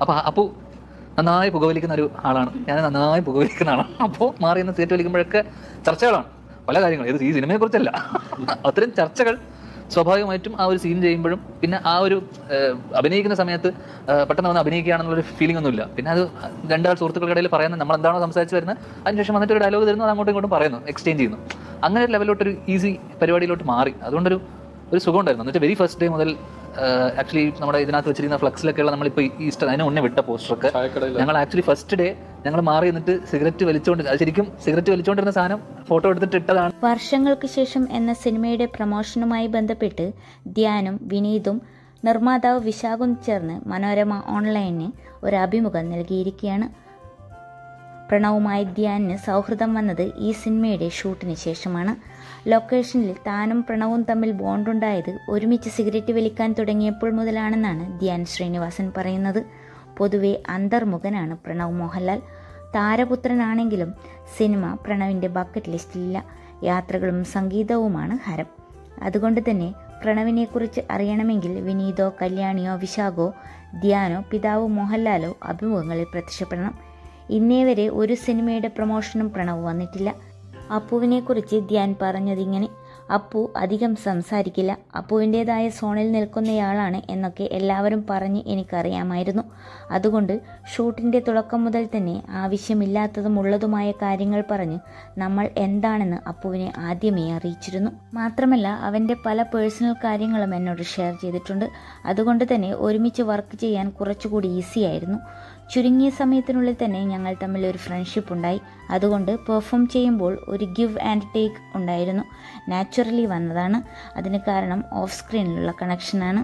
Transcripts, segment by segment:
അപ്പോൾ അപ്പു നന്നായി പുകവലിക്കുന്ന ഒരു ആളാണ്, ഞാൻ നന്നായി പുകവലിക്കുന്ന ആളാണ്. അപ്പോൾ മാറി നിന്ന് സിഗരറ്റ് വലിക്കുമ്പോഴൊക്കെ ചർച്ചകളാണ് പല കാര്യങ്ങളും. ഇത് ഈ സിനിമയെക്കുറിച്ചല്ല, അത്തരം ചർച്ചകൾ സ്വാഭാവികമായിട്ടും ആ ഒരു സീൻ ചെയ്യുമ്പോഴും പിന്നെ ആ ഒരു അഭിനയിക്കുന്ന സമയത്ത് പെട്ടെന്ന് വന്ന് അഭിനയിക്കുകയാണെന്നുള്ളൊരു ഫീലിംഗ് ഒന്നുമില്ല. പിന്നെ അത് രണ്ടാൾ സുഹൃത്തുക്കളുടെ ഇടയിൽ പറയുന്നത് നമ്മൾ എന്താണോ സംസാരിച്ച് വരുന്നത്, അതിനുശേഷം വന്നിട്ട് ഒരു ഡയലോഗ് തരുന്നു, അത് അങ്ങോട്ടും ഇങ്ങോട്ടും പറയുന്നു, എക്സ്ചേഞ്ച് ചെയ്യുന്നു. അങ്ങനെ ഒരു ലെവലിലോട്ടൊരു ഈസി പരിപാടിയിലോട്ട് മാറി. അതുകൊണ്ടൊരു സുഖം ഉണ്ടായിരുന്നു. എന്ന് വെച്ചാൽ വെരി ഫസ്റ്റ് ഡേ മുതൽ ആക്ച്വലി നമ്മുടെ ഇതിനകത്ത് വെച്ചിരിക്കുന്ന ഫ്ലക്സിലൊക്കെയുള്ള നമ്മളിപ്പോൾ ഈസ്റ്റർ അതിന് മുന്നേ വിട്ട പോസ്റ്ററൊക്കെ ഞങ്ങൾ ആക്ച്വലി ഫസ്റ്റ് ഡേ ഞങ്ങൾ മാറി എന്നിട്ട് സിഗരറ്റ് വലിച്ചുകൊണ്ട്, അത് ശരിക്കും സിഗരറ്റ് വലിച്ചുകൊണ്ടിരുന്ന സാധനം ഫോട്ടോ എടുത്തിട്ട് ഇട്ടതാണ്. വർഷങ്ങൾക്ക് ശേഷം എന്ന സിനിമയുടെ പ്രമോഷനുമായി ബന്ധപ്പെട്ട് ധ്യാനും വിനീതും നിർമ്മാതാവ് വിശാഖും ചേർന്ന് മനോരമ ഓൺലൈനിന് ഒരു അഭിമുഖം നൽകിയിരിക്കുകയാണ്. പ്രണവുമായി ധ്യാനിന് സൗഹൃദം വന്നത് ഈ സിനിമയുടെ ഷൂട്ടിന് ശേഷമാണ്. ലൊക്കേഷനിൽ താനും പ്രണവും തമ്മിൽ ബോണ്ടുണ്ടായത് ഒരുമിച്ച് സിഗരറ്റ് വലിക്കാൻ തുടങ്ങിയപ്പോൾ മുതലാണെന്നാണ് ധ്യാൻ ശ്രീനിവാസൻ പറയുന്നത്. പൊതുവെ അന്തർമുഖനാണ് പ്രണവ് മോഹൻലാൽ. താരപുത്രനാണെങ്കിലും സിനിമ പ്രണവിൻ്റെ ബക്കറ്റ് ലിസ്റ്റിലില്ല. യാത്രകളും സംഗീതവുമാണ് ഹരം. അതുകൊണ്ട് തന്നെ പ്രണവിനെക്കുറിച്ച് അറിയണമെങ്കിൽ വിനീതോ കല്യാണിയോ വിശാഖോ ധ്യാനോ പിതാവ് മോഹൻലാലോ അഭിമുഖങ്ങളിൽ പ്രത്യക്ഷപ്പെടണം. ഇന്നേ വരെ ഒരു സിനിമയുടെ പ്രമോഷനും പ്രണവ് വന്നിട്ടില്ല. അപ്പുവിനെക്കുറിച്ച് ധ്യാൻ പറഞ്ഞതിങ്ങനെ: അപ്പു അധികം സംസാരിക്കില്ല, അപ്പുവിൻ്റേതായ സോണിൽ നിൽക്കുന്നയാളാണ് എന്നൊക്കെ എല്ലാവരും പറഞ്ഞ് എനിക്കറിയാമായിരുന്നു. അതുകൊണ്ട് ഷൂട്ടിൻ്റെ തുടക്കം മുതൽ തന്നെ ആവശ്യമില്ലാത്തതും ഉള്ളതുമായ കാര്യങ്ങൾ പറഞ്ഞ് നമ്മൾ എന്താണെന്ന് അപ്പുവിനെ ആദ്യമേ അറിയിച്ചിരുന്നു. മാത്രമല്ല അവൻ്റെ പല പേഴ്സണൽ കാര്യങ്ങളും എന്നോട് ഷെയർ ചെയ്തിട്ടുണ്ട്. അതുകൊണ്ട് തന്നെ ഒരുമിച്ച് വർക്ക് ചെയ്യാൻ കുറച്ചുകൂടി ഈസിയായിരുന്നു. ചുരുങ്ങിയ സമയത്തിനുള്ളിൽ തന്നെ ഞങ്ങൾ തമ്മിൽ ഒരു ഫ്രണ്ട്ഷിപ്പ് ഉണ്ടായി. അതുകൊണ്ട് പെർഫോം ചെയ്യുമ്പോൾ ഒരു ഗിവ് ആൻഡ് ടേക്ക് ഉണ്ടായിരുന്നു. നാച്ചുറലി വന്നതാണ്. അതിന് കാരണം ഓഫ് സ്ക്രീനിലുള്ള കണക്ഷനാണ്.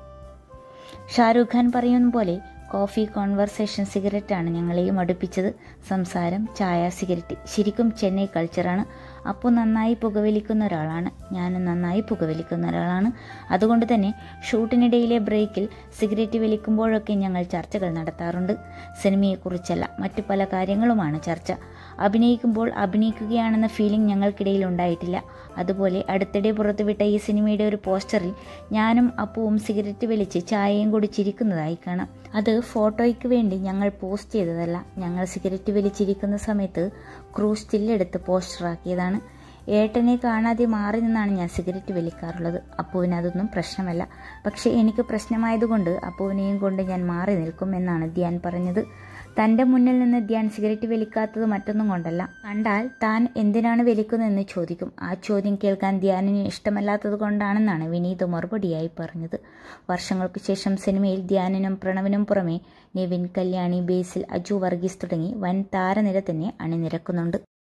ഷാരൂഖ് ഖാൻ പറയുന്ന പോലെ കോഫി, കോൺവെർസേഷൻ, സിഗരറ്റാണ് ഞങ്ങളെയും അടുപ്പിച്ചത്. സംസാരം, ചായ, സിഗരറ്റ് ശരിക്കും ചെന്നൈ കൾച്ചറാണ്. അപ്പു നന്നായി പുകവലിക്കുന്ന ഒരാളാണ്, ഞാനും നന്നായി പുകവലിക്കുന്ന ഒരാളാണ്. അതുകൊണ്ട് തന്നെ ഷൂട്ടിനിടയിലെ ബ്രേക്കിൽ സിഗരറ്റ് വലിക്കുമ്പോഴൊക്കെ ഞങ്ങൾ ചർച്ചകൾ നടത്താറുണ്ട്. സിനിമയെക്കുറിച്ചല്ല, മറ്റു പല കാര്യങ്ങളുമാണ് ചർച്ച. അഭിനയിക്കുമ്പോൾ അഭിനയിക്കുകയാണെന്ന ഫീലിംഗ് ഞങ്ങൾക്കിടയിൽ ഉണ്ടായിട്ടില്ല. അതുപോലെ അടുത്തിടെ പുറത്തുവിട്ട ഈ സിനിമയുടെ ഒരു പോസ്റ്ററിൽ ഞാനും അപ്പുവും സിഗരറ്റ് വലിച്ച് ചായയും കുടിച്ചിരിക്കുന്നതായി കാണാം. അത് ഫോട്ടോയ്ക്ക് വേണ്ടി ഞങ്ങൾ പോസ്റ്റ് ചെയ്തതല്ല. ഞങ്ങൾ സിഗരറ്റ് വലിച്ചിരിക്കുന്ന സമയത്ത് ക്രൂസ് സ്റ്റില്ലെടുത്ത് പോസ്റ്ററാക്കിയതാണ്. ഏട്ടനെ കാണാതെ മാറി നിന്നാണ് ഞാൻ സിഗരറ്റ് വലിക്കാറുള്ളത്. അപ്പുവിന് അതൊന്നും പ്രശ്നമല്ല. പക്ഷേ എനിക്ക് പ്രശ്നമായതുകൊണ്ട് അപ്പുവിനെയും കൊണ്ട് ഞാൻ മാറി നിൽക്കും എന്നാണ് ധ്യാൻ പറഞ്ഞത്. തൻ്റെ മുന്നിൽ നിന്ന് ധ്യാൻ സിഗരറ്റ് വലിക്കാത്തത് മറ്റൊന്നും കൊണ്ടല്ല, കണ്ടാൽ താൻ എന്തിനാണ് വലിക്കുന്നതെന്ന് ചോദിക്കും. ആ ചോദ്യം കേൾക്കാൻ ധ്യാനിന് ഇഷ്ടമല്ലാത്തത് കൊണ്ടാണെന്നാണ് വിനീത് മറുപടിയായി പറഞ്ഞത്. വർഷങ്ങൾക്ക് ശേഷം സിനിമയിൽ ധ്യാനിനും പ്രണവിനും പുറമെ നിവിൻ, കല്യാണി, ബേസിൽ, അജു വർഗീസ് തുടങ്ങി വൻ താരനിര തന്നെ അണിനിരക്കുന്നുണ്ട്.